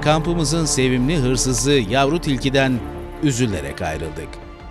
Kampımızın sevimli hırsızı yavru tilkiden üzülerek ayrıldık.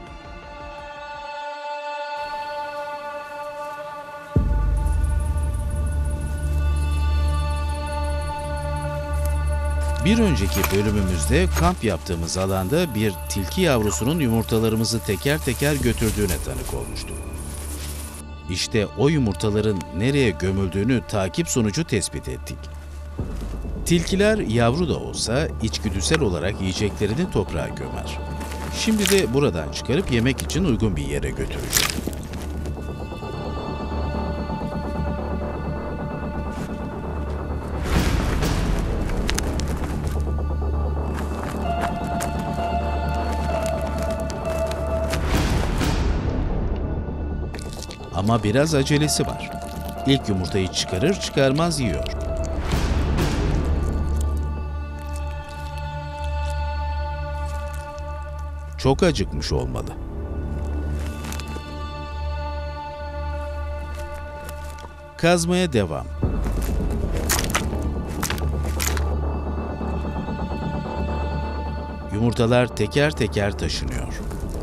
Bir önceki bölümümüzde kamp yaptığımız alanda bir tilki yavrusunun yumurtalarımızı teker teker götürdüğüne tanık olmuştuk. İşte o yumurtaların nereye gömüldüğünü takip sonucu tespit ettik. Tilkiler yavru da olsa içgüdüsel olarak yiyeceklerini toprağa gömer. Şimdi de buradan çıkarıp yemek için uygun bir yere götüreceğim. Ama biraz acelesi var. İlk yumurtayı çıkarır çıkarmaz yiyor. Çok acıkmış olmalı. Kazmaya devam. Yumurtalar teker teker taşınıyor.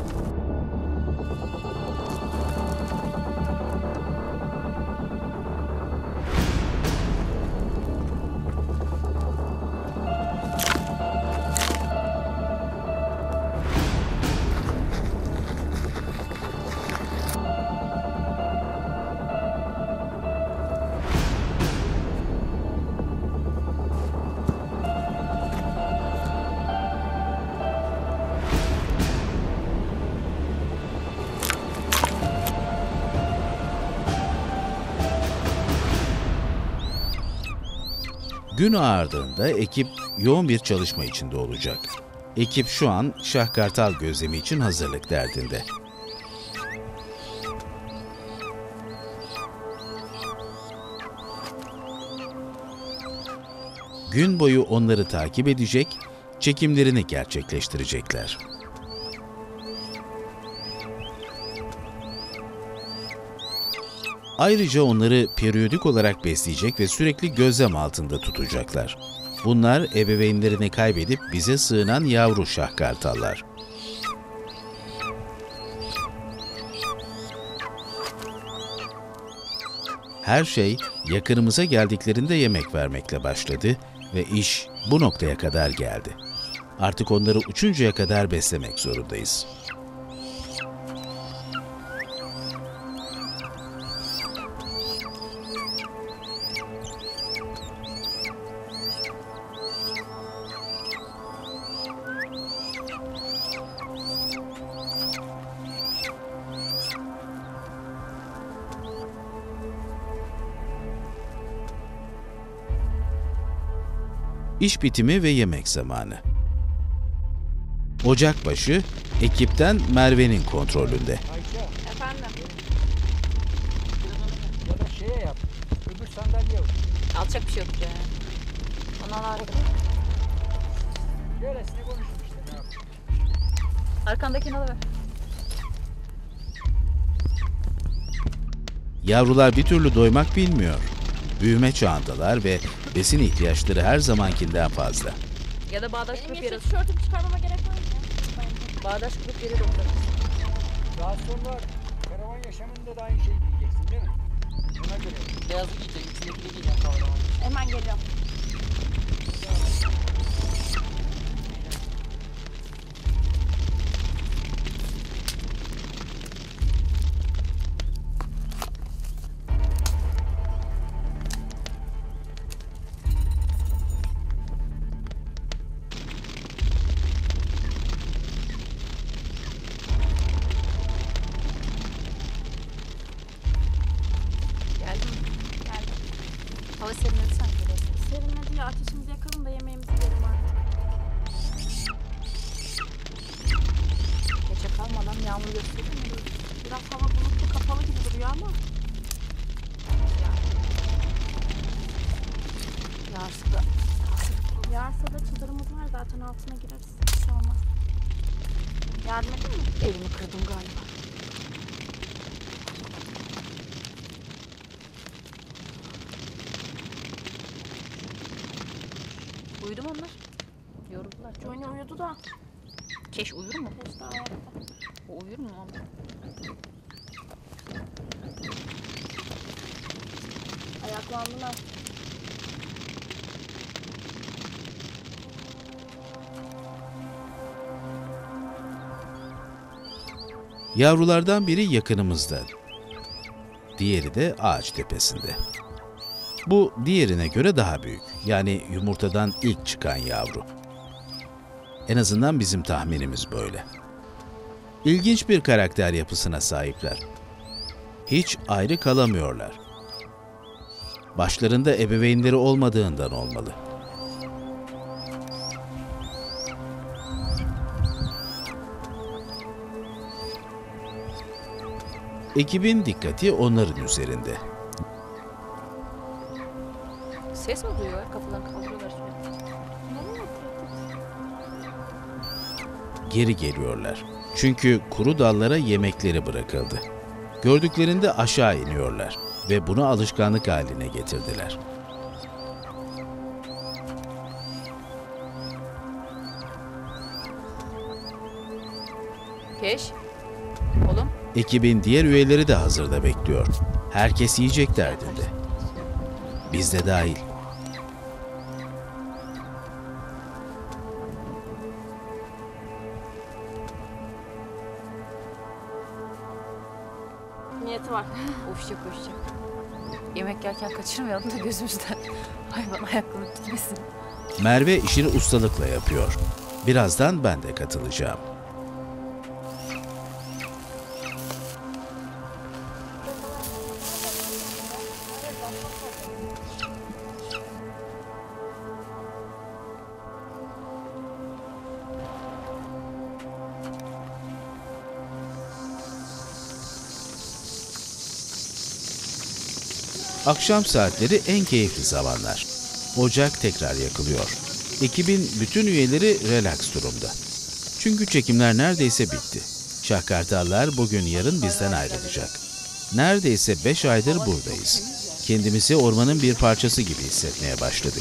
Gün ağardığında ekip yoğun bir çalışma içinde olacak. Ekip şu an şahkartal gözlemi için hazırlık derdinde. Gün boyu onları takip edecek, çekimlerini gerçekleştirecekler. Ayrıca onları periyodik olarak besleyecek ve sürekli gözlem altında tutacaklar. Bunlar ebeveynlerini kaybedip bize sığınan yavru şahkartallar. Her şey yakınımıza geldiklerinde yemek vermekle başladı ve iş bu noktaya kadar geldi. Artık onları uçuncaya kadar beslemek zorundayız. İş bitimi ve yemek zamanı. Ocakbaşı, ekipten Merve'nin kontrolünde. Efendim? Ya da şeye yap, öbür sandalye yok. Alacak bir şey yok ya. Ona var. Böylesine konuştum işte, ne yapayım. Arkandakini alıver. Yavrular bir türlü doymak bilmiyor. Büyüme çağındalar ve besin ihtiyaçları her zamankinden fazla. Ya da bağdaş Benim kurup yeşil yeriz. tişörtümü çıkarmama gerek var mı? Bağdaş kurup yeriz onları. Daha sonra karavan yaşamında da aynı şeyi diyeceksin değil mi? Ona göre. Beyazı giyecek, içindeki de giyecek kavramı. Hemen geliyorum. Geldin mi? Geldim. Hava serinledi sanki biraz. Serinledi ya, ateşimizi yakalım da yemeğimizi yiyelim artık. Geçe kalmadan yağmur gösteriyor mu? Biraz hava bulutlu, kapalı gibi duruyor ama. Yağarsa da. Yağarsa da çadırımız var, zaten altına gireriz. Bir şey olmaz. Yardım edeyim mi? Elimi kırdım galiba. Uyudu mu onlar? Johnny uyudu da. Keş uyur mu? Keş daha ayakta. O uyur mu lan? Ayaklandılar. Yavrulardan biri yakınımızda. Diğeri de ağaç tepesinde. Bu diğerine göre daha büyük. Yani yumurtadan ilk çıkan yavru. En azından bizim tahminimiz böyle. İlginç bir karakter yapısına sahipler. Hiç ayrı kalamıyorlar. Başlarında ebeveynleri olmadığından olmalı. Ekibin dikkati onların üzerinde. Ses mi duyuyor? Kapıdan kaldırıyorlar sürekli. Geri geliyorlar. Çünkü kuru dallara yemekleri bırakıldı. Gördüklerinde aşağı iniyorlar ve bunu alışkanlık haline getirdiler. Keş. Oğlum. Ekibin diğer üyeleri de hazırda bekliyor. Herkes yiyecek derdinde. Biz de dahil. Niyeti var. Koşacak. Yemek yerken kaçırmayalım da gözümüzden. Hayvan ayaklanıp gitmesin. Merve işini ustalıkla yapıyor. Birazdan ben de katılacağım. Akşam saatleri en keyifli zamanlar. Ocak tekrar yakılıyor. Ekibin bütün üyeleri relax durumda. Çünkü çekimler neredeyse bitti. Şahkartallar bugün yarın bizden ayrılacak. Neredeyse 5 aydır buradayız. Kendimizi ormanın bir parçası gibi hissetmeye başladık.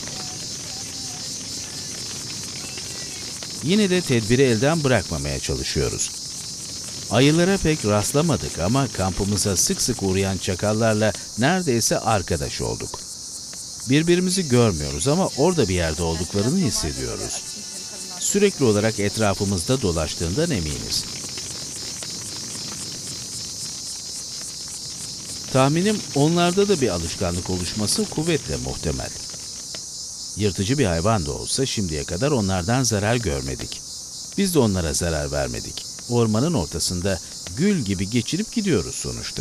Yine de tedbiri elden bırakmamaya çalışıyoruz. Ayılara pek rastlamadık ama kampımıza sık sık uğrayan çakallarla neredeyse arkadaş olduk. Birbirimizi görmüyoruz ama orada bir yerde olduklarını hissediyoruz. Sürekli olarak etrafımızda dolaştığından eminiz. Tahminim onlarda da bir alışkanlık oluşması kuvvetle muhtemel. Yırtıcı bir hayvan da olsa şimdiye kadar onlardan zarar görmedik. Biz de onlara zarar vermedik. Ormanın ortasında gül gibi geçirip gidiyoruz sonuçta.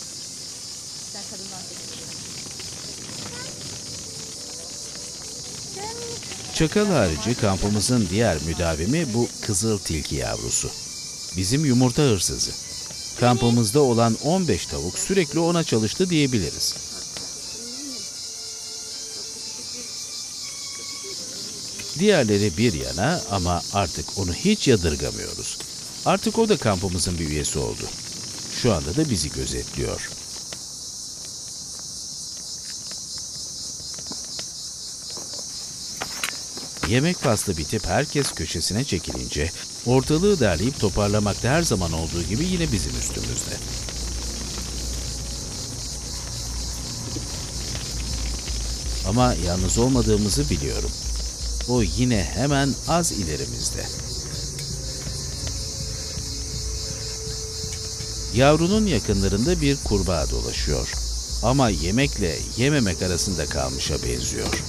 Çakal harici kampımızın diğer müdavimi bu kızıl tilki yavrusu. Bizim yumurta hırsızı. Kampımızda olan 15 tavuk sürekli ona çalıştı diyebiliriz. Diğerleri bir yana ama artık onu hiç yadırgamıyoruz. Artık o da kampımızın bir üyesi oldu. Şu anda da bizi gözetliyor. Yemek faslı bitip herkes köşesine çekilince ortalığı derleyip toparlamakta her zaman olduğu gibi yine bizim üstümüzde. Ama yalnız olmadığımızı biliyorum. O yine hemen az ilerimizde. Yavrunun yakınlarında bir kurbağa dolaşıyor. Ama yemekle yememek arasında kalmışa benziyor.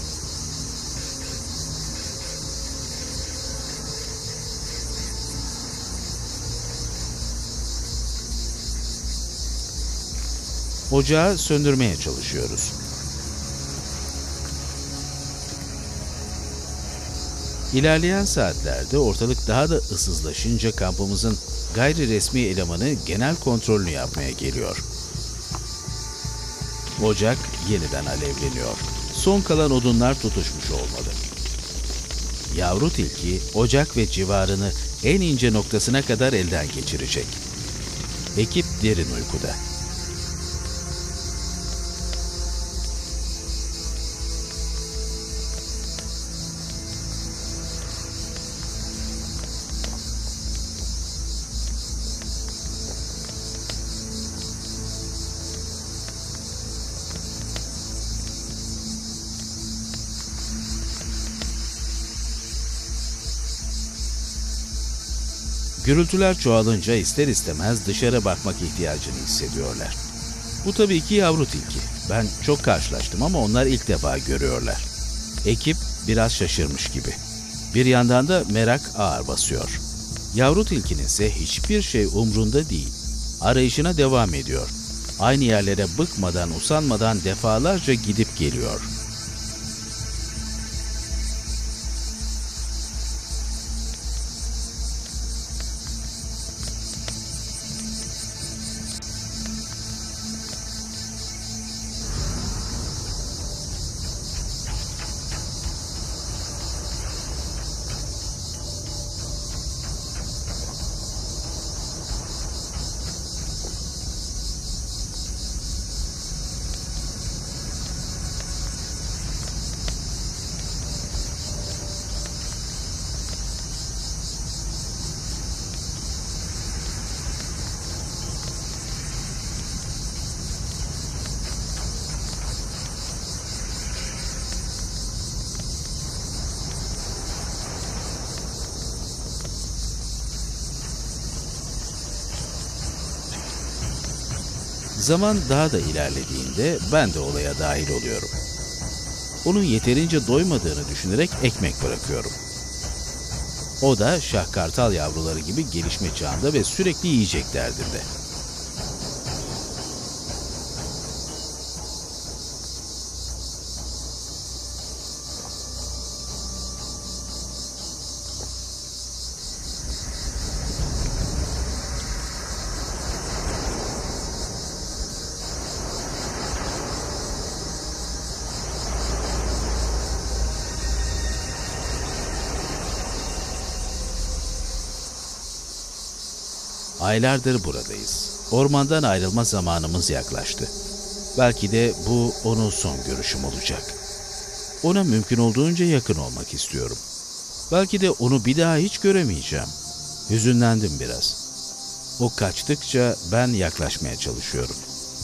Ocağı söndürmeye çalışıyoruz. İlerleyen saatlerde ortalık daha da ıssızlaşınca kampımızın gayri resmi elemanı genel kontrolünü yapmaya geliyor. Ocak yeniden alevleniyor. Son kalan odunlar tutuşmuş olmalı. Yavru tilki ocak ve civarını en ince noktasına kadar elden geçirecek. Ekip derin uykuda. Gürültüler çoğalınca ister istemez dışarı bakmak ihtiyacını hissediyorlar. Bu tabii iki yavru tilki. Ben çok karşılaştım ama onlar ilk defa görüyorlar. Ekip biraz şaşırmış gibi. Bir yandan da merak ağır basıyor. Yavru tilkinin ise hiçbir şey umrunda değil. Arayışına devam ediyor. Aynı yerlere bıkmadan, usanmadan defalarca gidip geliyor. Zaman daha da ilerlediğinde ben de olaya dahil oluyorum. Onun yeterince doymadığını düşünerek ekmek bırakıyorum. O da şah kartal yavruları gibi gelişme çağında ve sürekli yiyecek derdinde. Aylardır buradayız. Ormandan ayrılma zamanımız yaklaştı. Belki de bu onun son görüşüm olacak. Ona mümkün olduğunca yakın olmak istiyorum. Belki de onu bir daha hiç göremeyeceğim. Hüzünlendim biraz. O kaçtıkça ben yaklaşmaya çalışıyorum.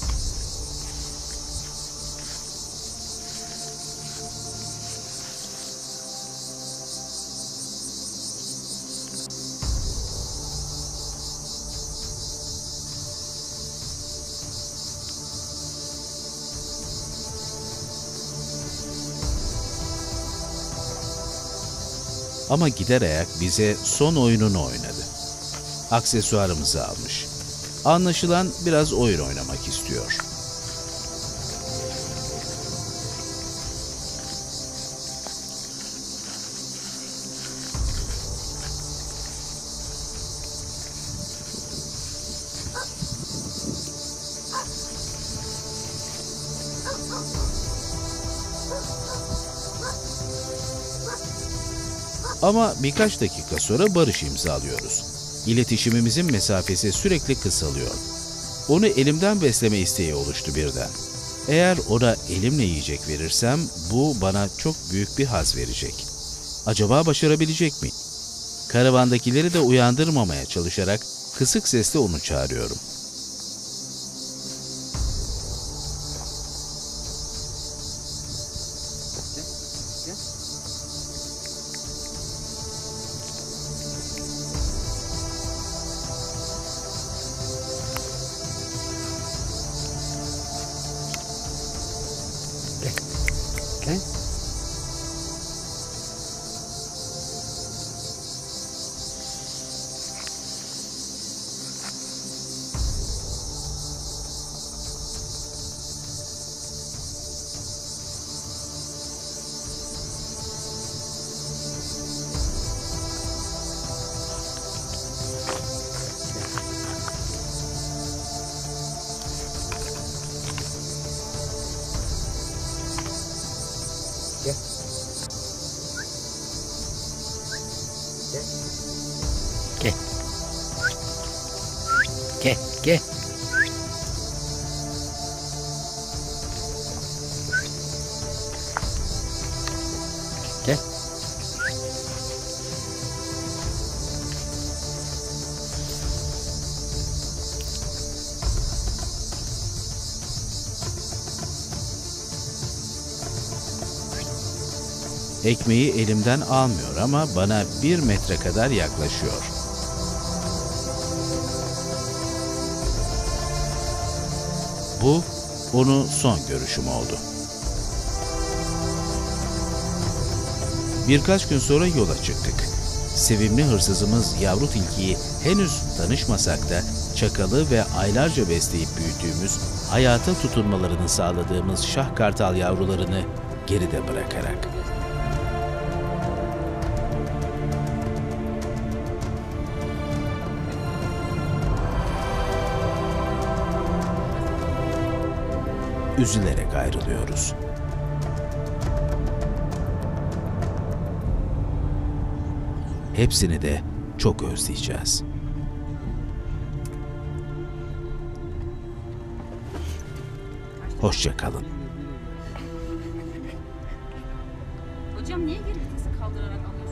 Ama gider ayak bize son oyununu oynadı. Aksesuarımızı almış. Anlaşılan biraz oyun oynamak istiyor. Ama birkaç dakika sonra barış imzalıyoruz. İletişimimizin mesafesi sürekli kısalıyor. Onu elimden besleme isteği oluştu birden. Eğer ona elimle yiyecek verirsem bu bana çok büyük bir haz verecek. Acaba başarabilecek miyim? Karavandakileri de uyandırmamaya çalışarak kısık sesle onu çağırıyorum. Gel. Gel. Gel. Ekmeği elimden almıyor ama bana 1 metre kadar yaklaşıyor. Bu onu son görüşüm oldu. Birkaç gün sonra yola çıktık. Sevimli hırsızımız yavru tilkiyi henüz tanışmasak da çakalı ve aylarca besleyip büyüttüğümüz, hayata tutunmalarını sağladığımız şah kartal yavrularını geride bırakarak. Üzülerek ayrılıyoruz. Hepsini de çok özleyeceğiz. Hoşça kalın. Hocam niye geri vitesi kaldırarak alıyorsun?